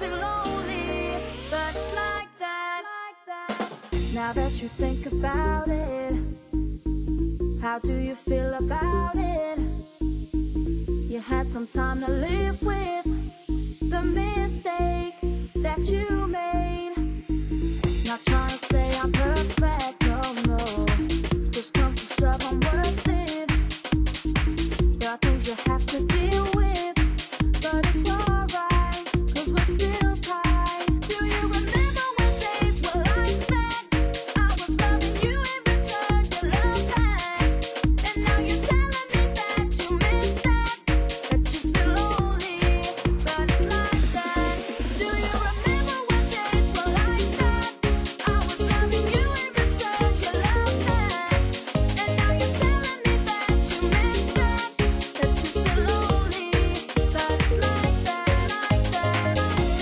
feel lonely, but it's like that. Now that you think about it, how do you feel about it? You had some time to live with the mistake that you made. Not trying to say I'm perfect, no, no. Just comes to shove, I'm worth it. There are things you have to deal with, but it's alright, 'cause we're still tight. Do you remember when days were like that? I was loving you in return, you love back. And now you're telling me that you miss that you feel lonely, but it's like that. Do you remember when days were like that? I was loving you in return, you love back. And now you're telling me that you miss that you feel lonely, but it's like that, like that, like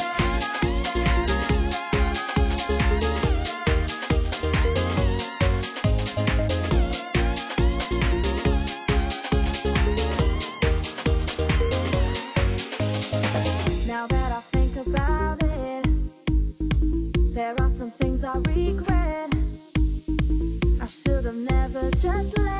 that. Now that I think about it, there are some things I regret. I should have never just let